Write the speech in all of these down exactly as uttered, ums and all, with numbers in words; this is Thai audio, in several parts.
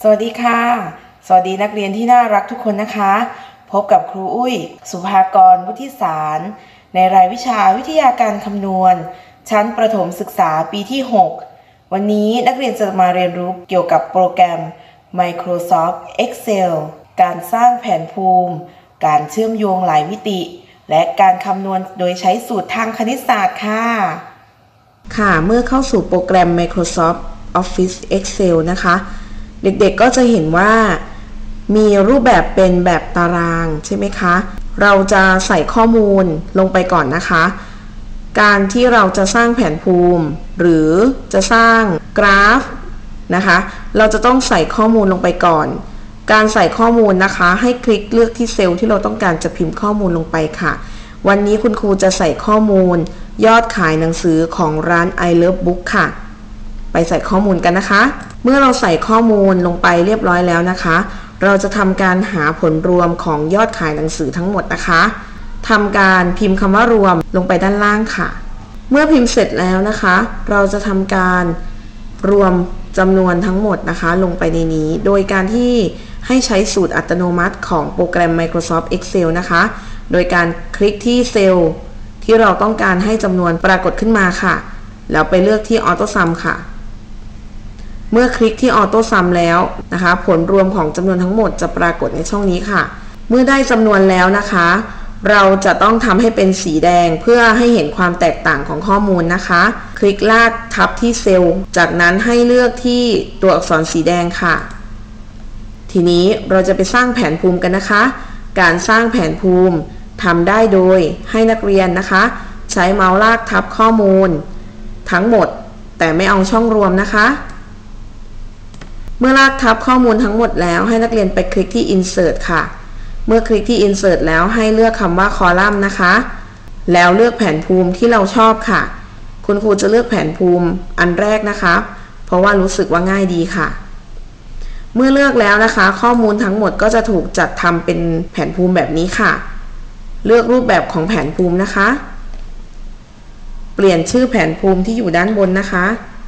วัสดีค่ะสวัสดีนักเรียนที่น่ารักทุกคนนะคะพบกับครูอุ้ยสุภากรวุฒิสารในรายวิชาวิทยาการคำนวณชั้นประถมศึกษาปีที่หกวันนี้นักเรียนจะมาเรียนรู้เกี่ยวกับโปรแกรม Microsoft Excel การสร้างแผนภูมิการเชื่อมโยงหลายมิติและการคำนวณโดยใช้สูตรทางคณิตศาสตร์ค่ะค่ะเมื่อเข้าสู่โปรแกรม Microsoft Office Excel นะคะเด็กๆก็จะเห็นว่ามีรูปแบบเป็นแบบตารางใช่ไหมคะเราจะใส่ข้อมูลลงไปก่อนนะคะการที่เราจะสร้างแผนภูมิหรือจะสร้างกราฟนะคะเราจะต้องใส่ข้อมูลลงไปก่อนการใส่ข้อมูลนะคะให้คลิกเลือกที่เซลล์ที่เราต้องการจะพิมพ์ข้อมูลลงไปค่ะวันนี้คุณครูจะใส่ข้อมูลยอดขายหนังสือของร้าน I Love Book ค่ะไปใส่ข้อมูลกันนะคะเมื่อเราใส่ข้อมูลลงไปเรียบร้อยแล้วนะคะเราจะทำการหาผลรวมของยอดขายหนังสือทั้งหมดนะคะทำการพิมพ์คำว่ารวมลงไปด้านล่างค่ะเมื่อพิมพ์เสร็จแล้วนะคะเราจะทำการรวมจำนวนทั้งหมดนะคะลงไปในนี้โดยการที่ให้ใช้สูตรอัตโนมัติของโปรแกรม Microsoft Excel นะคะโดยการคลิกที่เซลล์ที่เราต้องการให้จำนวนปรากฏขึ้นมาค่ะแล้วไปเลือกที่ Auto Sum ค่ะเมื่อคลิกที่ Auto Sum แล้วนะคะผลรวมของจำนวนทั้งหมดจะปรากฏในช่องนี้ค่ะเมื่อได้จำนวนแล้วนะคะเราจะต้องทำให้เป็นสีแดงเพื่อให้เห็นความแตกต่างของข้อมูลนะคะคลิกลากทับที่เซลล์จากนั้นให้เลือกที่ตัวอักษรสีแดงค่ะทีนี้เราจะไปสร้างแผนภูมิกันนะคะการสร้างแผนภูมิทำได้โดยให้นักเรียนนะคะใช้เมาส์ลากทับข้อมูลทั้งหมดแต่ไม่เอาช่องรวมนะคะเมื่อลากทับข้อมูลทั้งหมดแล้วให้นักเรียนไปคลิกที่ Insert ค่ะเมื่อคลิกที่ Insert แล้วให้เลือกคำว่าคอลัมน์นะคะแล้วเลือกแผนภูมิที่เราชอบค่ะคุณครูจะเลือกแผนภูมิอันแรกนะคะเพราะว่ารู้สึกว่าง่ายดีค่ะเมื่อเลือกแล้วนะคะข้อมูลทั้งหมดก็จะถูกจัดทำเป็นแผนภูมิแบบนี้ค่ะเลือกรูปแบบของแผนภูมินะคะเปลี่ยนชื่อแผนภูมิที่อยู่ด้านบนนะคะ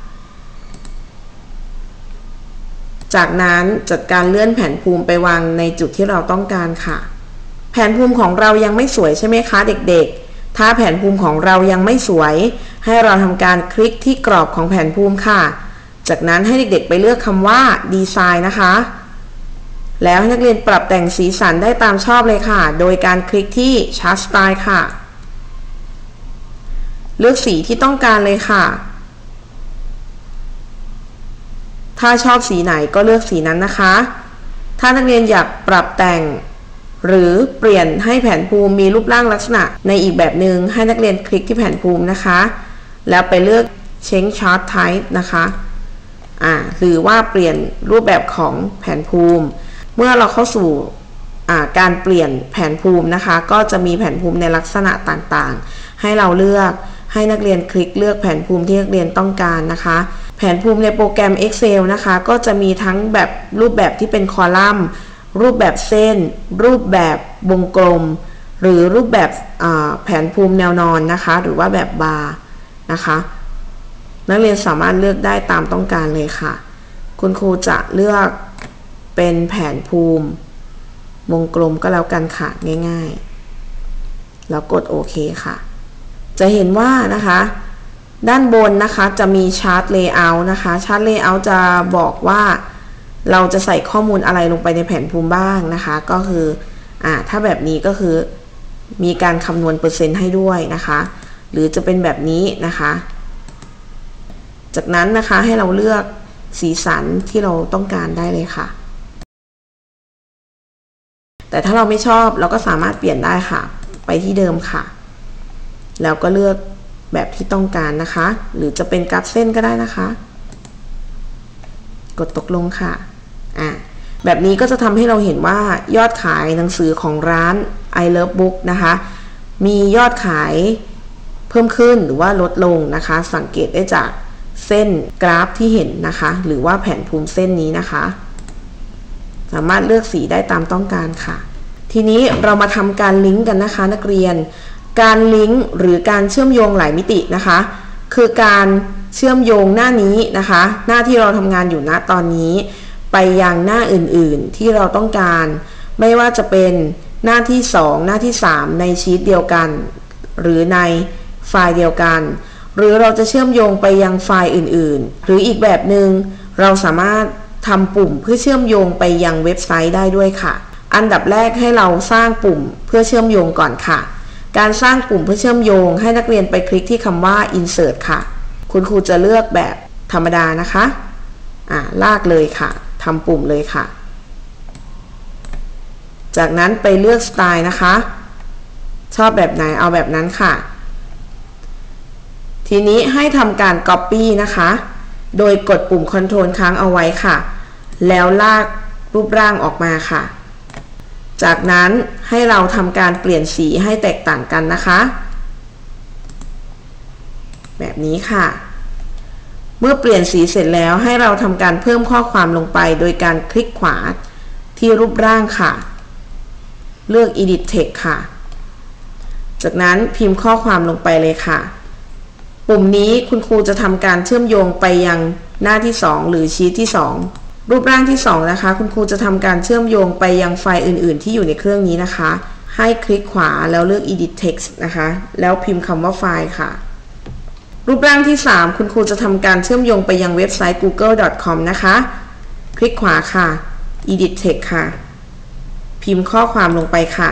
จากนั้นจัดการเลื่อนแผนภูมิไปวางในจุดที่เราต้องการค่ะแผนภูมิของเรายังไม่สวยใช่ไหมคะเด็กๆถ้าแผนภูมิของเรายังไม่สวยให้เราทำการคลิกที่กรอบของแผนภูมิค่ะจากนั้นให้เด็กๆไปเลือกคำว่าดีไซน์นะคะแล้วให้นักเรียนปรับแต่งสีสันได้ตามชอบเลยค่ะโดยการคลิกที่ Chart Style ค่ะเลือกสีที่ต้องการเลยค่ะถ้าชอบสีไหนก็เลือกสีนั้นนะคะถ้านักเรียนอยากปรับแต่งหรือเปลี่ยนให้แผนภูมิมีรูปร่างลักษณะในอีกแบบหนึ่งให้นักเรียนคลิกที่แผนภูมินะคะแล้วไปเลือก Change Chart Type นะคะอ่าหรือว่าเปลี่ยนรูปแบบของแผนภูมิเมื่อเราเข้าสู่อ่าการเปลี่ยนแผนภูมินะคะก็จะมีแผนภูมิในลักษณะต่างๆให้เราเลือกให้นักเรียนคลิกเลือกแผนภูมิที่นักเรียนต้องการนะคะแผนภูมิในโปรแกรม Excel นะคะก็จะมีทั้งแบบรูปแบบที่เป็นคอลัมน์รูปแบบเส้นรูปแบบวงกลมหรือรูปแบบแผนภูมิแนวนอนนะคะหรือว่าแบบบาร์นะคะนักเรียนสามารถเลือกได้ตามต้องการเลยค่ะคุณครูจะเลือกเป็นแผนภูมิวงกลมก็แล้วกันค่ะง่ายๆแล้วกดโอเคค่ะจะเห็นว่านะคะด้านบนนะคะจะมี Chart Layout นะคะ Chart Layout จะบอกว่าเราจะใส่ข้อมูลอะไรลงไปในแผนภูมิบ้างนะคะก็คืออ่าถ้าแบบนี้ก็คือมีการคำนวณเปอร์เซ็นต์ให้ด้วยนะคะหรือจะเป็นแบบนี้นะคะจากนั้นนะคะให้เราเลือกสีสันที่เราต้องการได้เลยค่ะแต่ถ้าเราไม่ชอบเราก็สามารถเปลี่ยนได้ค่ะไปที่เดิมค่ะแล้วก็เลือกแบบที่ต้องการนะคะหรือจะเป็นกราฟเส้นก็ได้นะคะกดตกลงค่ะอ่ะแบบนี้ก็จะทำให้เราเห็นว่ายอดขายหนังสือของร้าน I Love Book นะคะมียอดขายเพิ่มขึ้นหรือว่าลดลงนะคะสังเกตได้จากเส้นกราฟที่เห็นนะคะหรือว่าแผนภูมิเส้นนี้นะคะสามารถเลือกสีได้ตามต้องการค่ะทีนี้เรามาทำการลิงก์กันนะคะนักเรียนการลิงก์หรือการเชื่อมโยงหลายมิตินะคะคือการเชื่อมโยงหน้านี้นะคะหน้าที่เราทำงานอยู่ณตอนนี้ไปยังหน้าอื่นๆที่เราต้องการไม่ว่าจะเป็นหน้าที่สองหน้าที่สามในชีทเดียวกันหรือในไฟล์เดียวกันหรือเราจะเชื่อมโยงไปยังไฟล์อื่นๆหรืออีกแบบหนึ่งเราสามารถทำปุ่มเพื่อเชื่อมโยงไปยังเว็บไซต์ได้ด้วยค่ะอันดับแรกให้เราสร้างปุ่มเพื่อเชื่อมโยงก่อนค่ะการสร้างปุ่มเพื่อเชื่อมโยงให้นักเรียนไปคลิกที่คำว่า insert ค่ะคุณครูจะเลือกแบบธรรมดานะคะอ่าลากเลยค่ะทำปุ่มเลยค่ะจากนั้นไปเลือกสไตล์นะคะชอบแบบไหนเอาแบบนั้นค่ะทีนี้ให้ทำการ Copy นะคะโดยกดปุ่ม Ctrl ค้างเอาไว้ค่ะแล้วลากรูปร่างออกมาค่ะจากนั้นให้เราทำการเปลี่ยนสีให้แตกต่างกันนะคะแบบนี้ค่ะเมื่อเปลี่ยนสีเสร็จแล้วให้เราทำการเพิ่มข้อความลงไปโดยการคลิกขวาที่รูปร่างค่ะเลือก Edit Text ค่ะจากนั้นพิมพ์ข้อความลงไปเลยค่ะปุ่มนี้คุณครูจะทำการเชื่อมโยงไปยังหน้าที่สองหรือชีทที่สองรูปร่างที่สองนะคะคุณครูจะทำการเชื่อมโยงไปยังไฟล์อื่นๆที่อยู่ในเครื่องนี้นะคะให้คลิกขวาแล้วเลือก Edit Text นะคะแล้วพิมพ์คำว่าไฟล์ค่ะรูปร่างที่สามคุณครูจะทำการเชื่อมโยงไปยังเว็บไซต์ กูเกิล ดอท คอม นะคะคลิกขวาค่ะ Edit Text ค่ะพิมพ์ข้อความลงไปค่ะ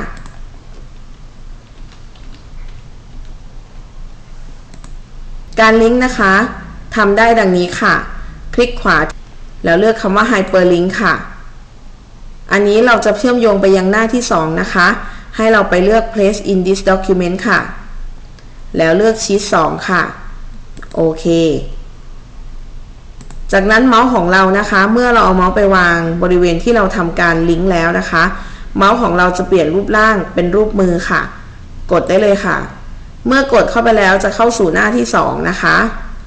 การลิงก์นะคะทำได้ดังนี้ค่ะคลิกขวาแล้วเลือกคำว่า Hyperlink ค่ะอันนี้เราจะเชื่อมโยงไปยังหน้าที่สองนะคะให้เราไปเลือก Place in this document ค่ะแล้วเลือกชีทสองค่ะโอเคจากนั้นเมาส์ของเรานะคะเมื่อเราเอาเมาส์ไปวางบริเวณที่เราทำการลิงก์แล้วนะคะเมาส์ของเราจะเปลี่ยนรูปร่างเป็นรูปมือค่ะกดได้เลยค่ะเมื่อกดเข้าไปแล้วจะเข้าสู่หน้าที่สองนะคะ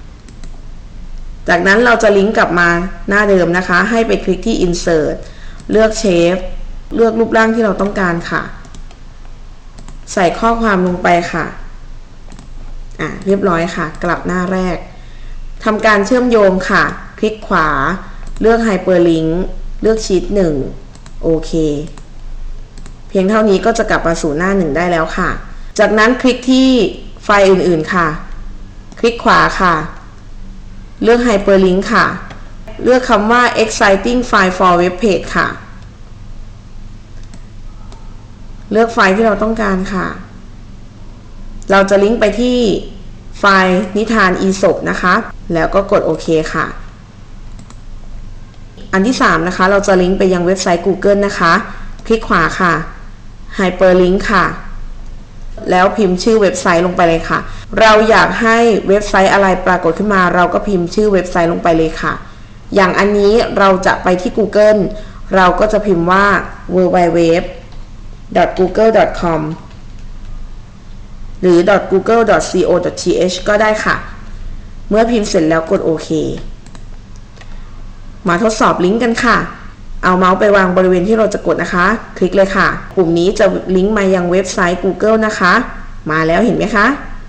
จากนั้นเราจะลิงก์กลับมาหน้าเดิมนะคะให้ไปคลิกที่ Insert เลือก Shape เลือกรูปร่างที่เราต้องการค่ะใส่ข้อความลงไปค่ะอ่ะเรียบร้อยค่ะกลับหน้าแรกทำการเชื่อมโยงค่ะคลิกขวาเลือก Hyperlink เลือกชีทหนึ่งโอเคเพียงเท่านี้ก็จะกลับมาสู่หน้าหนึ่งได้แล้วค่ะจากนั้นคลิกที่ไฟล์อื่นๆค่ะคลิกขวาค่ะเลือก Hyperlink ค่ะเลือกคำว่า exciting file for web page ค่ะเลือกไฟล์ที่เราต้องการค่ะเราจะลิงก์ไปที่ไฟล์นิทานอีสปนะคะแล้วก็กดโอเคค่ะอันที่สามนะคะเราจะลิงก์ไปยังเว็บไซต์ Google นะคะคลิกขวาค่ะ Hyperlink ค่ะแล้วพิมพ์ชื่อเว็บไซต์ลงไปเลยค่ะเราอยากให้เว็บไซต์อะไรปรากฏขึ้นมาเราก็พิมพ์ชื่อเว็บไซต์ลงไปเลยค่ะอย่างอันนี้เราจะไปที่ Google เราก็จะพิมพ์ว่า ดับเบิลยู ดับเบิลยู ดับเบิลยู ดอท กูเกิล ดอท คอม หรือ ดอท กูเกิล ดอท ซี โอ ดอท ที เอช ก็ได้ค่ะเมื่อพิมพ์เสร็จแล้วกดโอเคมาทดสอบลิงก์กันค่ะเอาเมาส์ไปวางบริเวณที่เราจะกดนะคะคลิกเลยค่ะปุ่มนี้จะลิงก์มายังเว็บไซต์ Google นะคะมาแล้วเห็นไหมคะ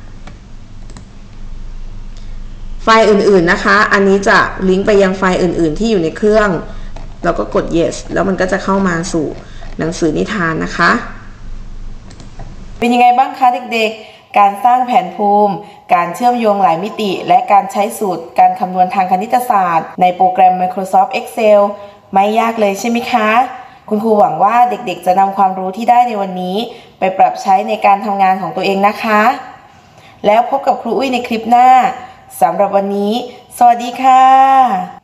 ไฟล์อื่นๆนะคะอันนี้จะลิงก์ไปยังไฟล์อื่นๆที่อยู่ในเครื่องเราก็กด yes แล้วมันก็จะเข้ามาสู่หนังสือนิทานนะคะเป็นยังไงบ้างคะเด็กๆการสร้างแผนภูมิการเชื่อมโยงหลายมิติและการใช้สูตรการคำนวณทางคณิตศาสตร์ในโปรแกรม Microsoft Excel ไม่ยากเลยใช่ไหมคะคุณครูหวังว่าเด็กๆจะนำความรู้ที่ได้ในวันนี้ไปปรับใช้ในการทำงานของตัวเองนะคะแล้วพบกับครูอุ้ยในคลิปหน้าสำหรับวันนี้สวัสดีค่ะ